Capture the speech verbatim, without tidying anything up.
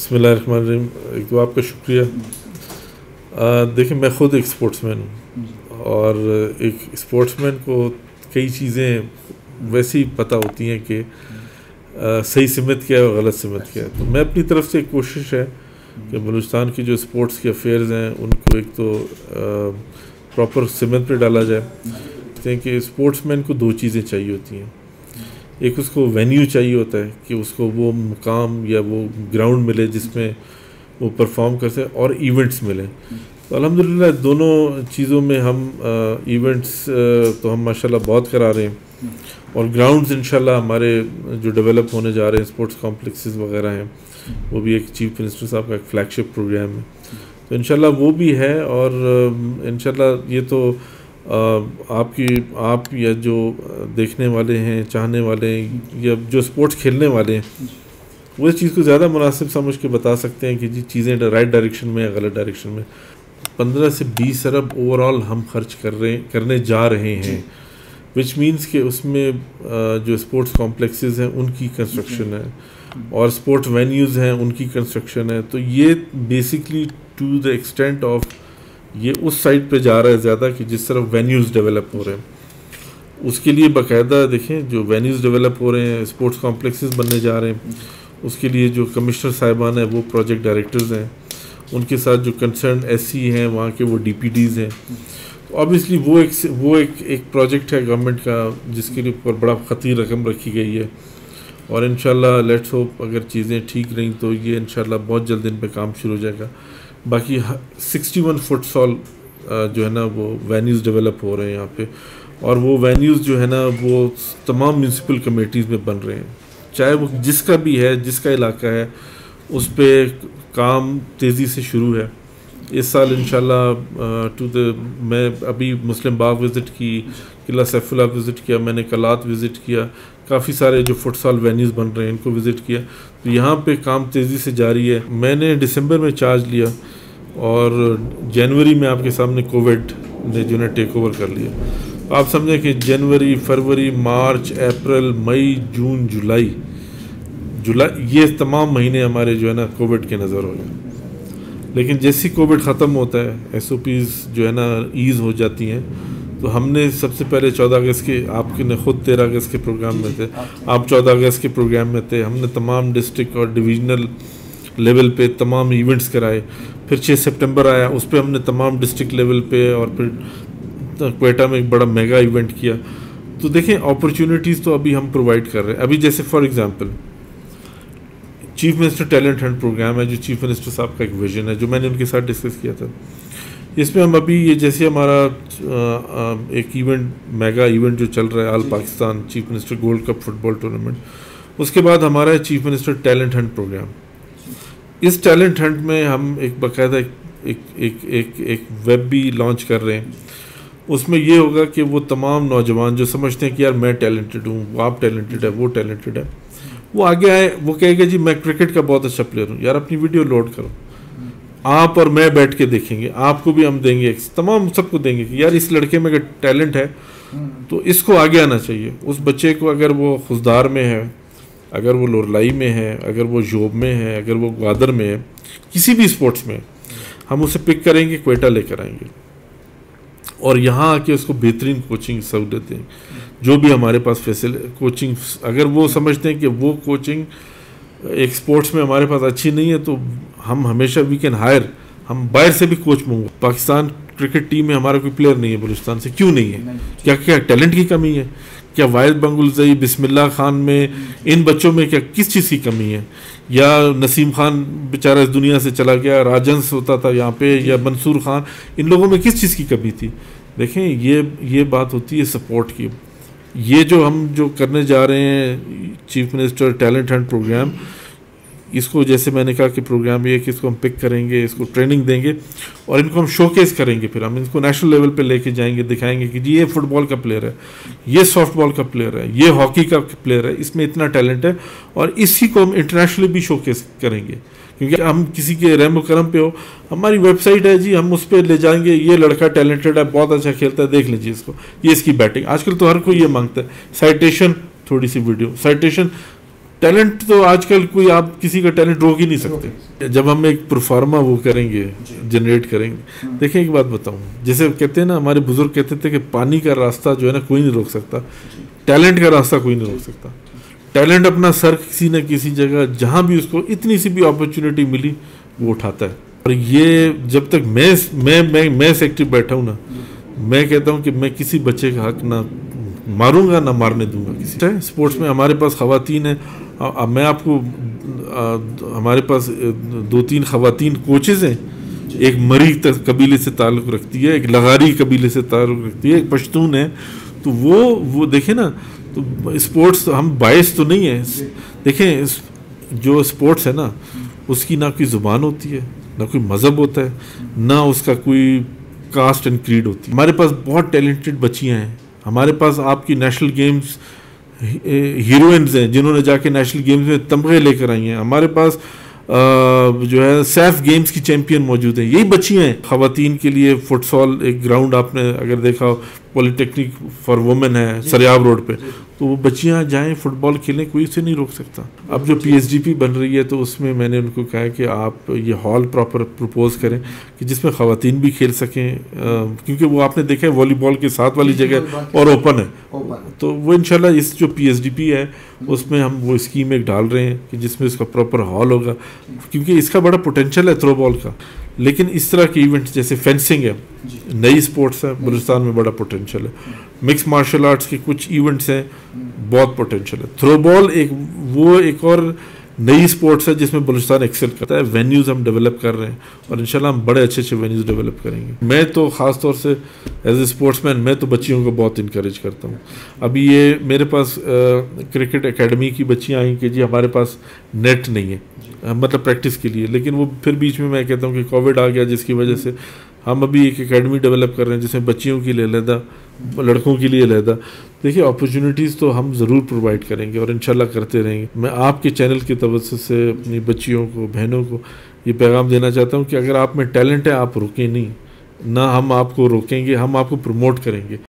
बिस्मिल्लाहिर्रहमानिर्रहीम। एक तो आपका शुक्रिया। देखिए, मैं ख़ुद एक स्पोर्ट्समैन हूँ और एक स्पोर्ट्समैन को कई चीज़ें वैसे ही पता होती हैं कि सही सिमत क्या है और गलत सिमत क्या है। तो मैं अपनी तरफ से कोशिश है कि बलूचिस्तान की जो स्पोर्ट्स के अफेयर्स हैं उनको एक तो प्रॉपर सिमत पे डाला जाए कि स्पोर्ट्समैन को दो चीज़ें चाहिए होती हैं। एक उसको वेन्यू चाहिए होता है कि उसको वो मुकाम या वो ग्राउंड मिले जिसमें वो परफॉर्म कर सके, और इवेंट्स मिले। तो अल्हम्दुलिल्लाह दोनों चीज़ों में हम आ, इवेंट्स आ, तो हम माशाल्लाह बहुत करा रहे हैं, और ग्राउंड्स इंशाल्लाह हमारे जो डेवलप होने जा रहे हैं, स्पोर्ट्स कॉम्प्लेक्सेस वगैरह हैं, वो भी एक चीफ मिनिस्टर साहब का एक फ्लैगशिप प्रोग्राम है। तो इंशाल्लाह वो भी है, और इंशाल्लाह ये तो आ, आपकी आप या जो देखने वाले हैं, चाहने वाले हैं, या जो स्पोर्ट्स खेलने वाले हैं, वो इस चीज़ को ज़्यादा मुनासिब समझ के बता सकते हैं कि जी चीज़ें राइट डायरेक्शन में या गलत डायरेक्शन में। पंद्रह से बीस अरब ओवरऑल हम खर्च कर रहे करने जा रहे हैं, विच मीन्स कि उसमें जो स्पोर्ट्स कॉम्प्लेक्सेस हैं उनकी कंस्ट्रक्शन है और स्पोर्ट्स वेन्यूज़ हैं उनकी कंस्ट्रक्शन है। तो ये basically to the extent of ये उस साइड पे जा रहा है ज़्यादा कि जिस तरफ वेन्यूज़ डेवलप हो रहे हैं। उसके लिए बाकायदा देखें, जो वेन्यूज़ डेवलप हो रहे हैं, स्पोर्ट्स कॉम्प्लेक्सेस बनने जा रहे हैं, उसके लिए जो कमिश्नर साहिबान हैं वो प्रोजेक्ट डायरेक्टर्स हैं, उनके साथ जो कंसर्न एससी हैं वहाँ के वो डीपीडीज़ हैं। तो ऑब्वियसली वो एक वो एक एक प्रोजेक्ट है गवर्नमेंट का जिसके लिए ऊपर बड़ा ख़तीर रकम रखी गई है, और इंशाल्लाह लेट्स होप अगर चीज़ें ठीक रहीं तो ये इंशाल्लाह बहुत जल्द इन पे काम शुरू हो जाएगा। बाकी सिक्सटी वन फुटसॉल जो है ना वो वेन्यूज़ डेवलप हो रहे हैं यहाँ पे, और वो वेन्यूज़ जो है ना वो तमाम म्यूनसिपल कमेटीज़ में बन रहे हैं, चाहे वो जिसका भी है, जिसका इलाका है, उस पर काम तेज़ी से शुरू है। इस साल इंशाल्लाह टू द मैं अभी मुस्लिम बाग विज़िट की, किला सैफुल्लाह विज़िट किया, मैंने कलात विज़िट किया, काफ़ी सारे जो फुटसॉल वेन्यूज़ बन रहे हैं इनको विज़िट किया। तो यहाँ पे काम तेज़ी से जारी है। मैंने दिसंबर में चार्ज लिया और जनवरी में आपके सामने कोविड ने जो है टेक ओवर कर लिया। आप समझें कि जनवरी, फरवरी, मार्च, अप्रैल, मई, जून, जुलाई जुलाई ये तमाम महीने हमारे जो है ना कोविड के नज़र हो गए। लेकिन जैसे ही कोविड ख़त्म होता है, एस ओ पीज़ जो है ना ईज़ हो जाती हैं, तो हमने सबसे पहले चौदह अगस्त के, आपके ने खुद तेरह अगस्त के प्रोग्राम में थे, आप चौदह अगस्त के प्रोग्राम में थे, हमने तमाम डिस्ट्रिक्ट और डिवीज़नल लेवल पे तमाम इवेंट्स कराए। फिर छः सितंबर आया, उस पर हमने तमाम डिस्ट्रिक्ट लेवल पे, और फिर क्वेटा में एक बड़ा मेगा इवेंट किया। तो देखें, अपॉर्चुनिटीज़ तो अभी हम प्रोवाइड कर रहे हैं। अभी जैसे for example chief minister talent hunt programme है, जो चीफ मिनिस्टर साहब का एक विजन है, जो मैंने उनके साथ डिस्कस किया था। इसमें हम अभी ये जैसे हमारा एक इवेंट, मेगा इवेंट जो चल रहा है, all Pakistan chief minister gold cup football tournament, उसके बाद हमारा है chief minister talent hunt programme. इस टैलेंट हंट में हम एक बाकायदा एक एक एक एक, एक वेब भी लॉन्च कर रहे हैं। उसमें ये होगा कि वो तमाम नौजवान जो समझते हैं कि यार मैं टैलेंटेड हूँ, आप टैलेंटेड है, वो टैलेंटेड है, वो आगे आए, वो कहेगा जी मैं क्रिकेट का बहुत अच्छा प्लेयर हूँ, यार अपनी वीडियो लोड करो, आप और मैं बैठ के देखेंगे, आपको भी हम देंगे, तमाम सबको देंगे कि यार इस लड़के में अगर टैलेंट है तो इसको आगे आना चाहिए। उस बच्चे को अगर वो खुशदार में है, अगर वो लोरलाई में है, अगर वो जोब में है, अगर वो ग्वादर में है, किसी भी स्पोर्ट्स में, हम उसे पिक करेंगे, क्वेटा लेकर आएंगे और यहाँ आके उसको बेहतरीन कोचिंग सहूलत दें। जो भी हमारे पास फैसिलिटी कोचिंग, अगर वो समझते हैं कि वो कोचिंग एक स्पोर्ट्स में हमारे पास अच्छी नहीं है, तो हम हमेशा वी कैन हायर, हम बाहर से भी कोच मंगवा। पाकिस्तान क्रिकेट टीम में हमारा कोई प्लेयर नहीं है बलूचिस्तान से, क्यों नहीं है? क्या क्या टैलेंट की कमी है? क्या वाहिद बंगुलजई, बिस्मिल्लाह खान में, इन बच्चों में क्या किस चीज़ की कमी है? या नसीम खान बेचारा इस दुनिया से चला गया, राजंस होता था यहाँ पे, या मंसूर खान, इन लोगों में किस चीज़ की कमी थी? देखें, ये ये बात होती है सपोर्ट की। ये जो हम जो करने जा रहे हैं chief minister talent hunt programme, इसको जैसे मैंने कहा कि प्रोग्राम ये है कि इसको हम पिक करेंगे, इसको ट्रेनिंग देंगे और इनको हम शोकेस करेंगे। फिर हम इसको नेशनल लेवल पे लेके जाएंगे, दिखाएंगे कि जी ये फुटबॉल का प्लेयर है, ये सॉफ्टबॉल का प्लेयर है, ये हॉकी का प्लेयर है, इसमें इतना टैलेंट है, और इसी को हम इंटरनेशनली भी शोकेस करेंगे। क्योंकि हम किसी के रहम करम पे हो, हमारी वेबसाइट है जी, हम उस पर ले जाएंगे, ये लड़का टैलेंटेड है, बहुत अच्छा खेलता है, देख लीजिए इसको, ये इसकी बैटिंग। आजकल तो हर कोई ये मांगता है, साइटेशन, थोड़ी सी वीडियो, साइटेशन टैलेंट तो आजकल कोई आप किसी का टैलेंट रोक ही नहीं सकते। जब हम एक प्रोफार्मा वो करेंगे, जनरेट करेंगे, देखिए एक बात बताऊं, जैसे कहते हैं ना, हमारे बुजुर्ग कहते थे कि पानी का रास्ता जो है ना कोई नहीं रोक सकता, टैलेंट का रास्ता कोई नहीं रोक सकता। टैलेंट अपना सर किसी न किसी जगह, जहाँ भी उसको इतनी सी भी अपॉर्चुनिटी मिली, वो उठाता है। और ये जब तक मैं मैं मैं मैं सेक्रेटरी बैठा हूँ ना, मैं कहता हूँ कि मैं किसी बच्चे का हक ना मारूंगा ना मारने दूंगा किसी। स्पोर्ट्स में हमारे पास खवातीन है, अब मैं आपको आ, हमारे पास दो तीन खवातीन कोचेज़ हैं, एक मरी कबीले से ताल्लुक़ रखती है, एक लगारी कबीले से ताल्लुक़ रखती है, एक पश्तून है। तो वो वो देखें ना, तो स्पोर्ट्स हम बायस तो नहीं है। देखें जो स्पोर्ट्स है ना, उसकी ना कोई ज़ुबान होती है, ना कोई मज़हब होता है, ना उसका कोई कास्ट एंड क्रीड होती है। हमारे पास बहुत टैलेंटेड बच्चियाँ हैं, हमारे पास आपकी नेशनल गेम्स हीरोइंस हैं जिन्होंने जाके नेशनल गेम्स में तमगे लेकर आई हैं। हमारे पास आ, जो है सैफ गेम्स की चैंपियन मौजूद हैं, यही बच्चियाँ हैं। ख़वातीन के लिए फुटसॉल एक ग्राउंड आपने अगर देखा हो, पॉलिटेक्निक फॉर वुमेन है सरियाब रोड पे, तो वो बच्चियाँ जाएं फुटबॉल खेलें, कोई इसे नहीं रोक सकता। अब जो पीएसडीपी बन रही है, तो उसमें मैंने उनको कहा है कि आप ये हॉल प्रॉपर प्रपोज करें कि जिसमें ख़वातीन भी खेल सकें, क्योंकि वो आपने देखा है वॉलीबॉल के साथ वाली जगह और ओपन है। तो वो इंशाल्लाह इस जो पीएसडीपी है उसमें हम वो स्कीम एक डाल रहे हैं कि जिसमें इसका प्रॉपर हॉल होगा, क्योंकि इसका बड़ा पोटेंशियल है थ्रो बॉल का। लेकिन इस तरह के इवेंट्स जैसे फेंसिंग है, नई स्पोर्ट्स है, बलूचिस्तान में बड़ा पोटेंशियल है। मिक्स मार्शल आर्ट्स के कुछ इवेंट्स हैं, बहुत पोटेंशियल है। थ्रो बॉल एक वो एक और नई स्पोर्ट्स है जिसमें बलूचिस्तान एक्सेल करता है। वेन्यूज़ हम डेवलप कर रहे हैं और इंशाल्लाह हम बड़े अच्छे अच्छे वेन्यूज़ डेवलप करेंगे। मैं तो ख़ास तौर से एज ए स्पोर्ट्समैन मैं तो बच्चियों को बहुत इनकरेज करता हूँ। अभी ये मेरे पास क्रिकेट एकेडमी की बच्चियाँ आई कि जी हमारे पास नेट नहीं है, मतलब प्रैक्टिस के लिए, लेकिन वो फिर बीच में मैं कहता हूँ कि कोविड आ गया, जिसकी वजह से हम अभी एक एकेडमी डेवलप कर रहे हैं जिसमें बच्चियों के लिए अलहदा, लड़कों के लिए अलहदा। देखिए अपॉर्चुनिटीज़ तो हम ज़रूर प्रोवाइड करेंगे और इंशाल्लाह करते रहेंगे। मैं आपके चैनल की तवज्जो से अपनी बच्चियों को, बहनों को ये पैगाम देना चाहता हूँ कि अगर आप में टैलेंट है, आप रुकें नहीं, ना हम आपको रोकेंगे, हम आपको प्रमोट करेंगे।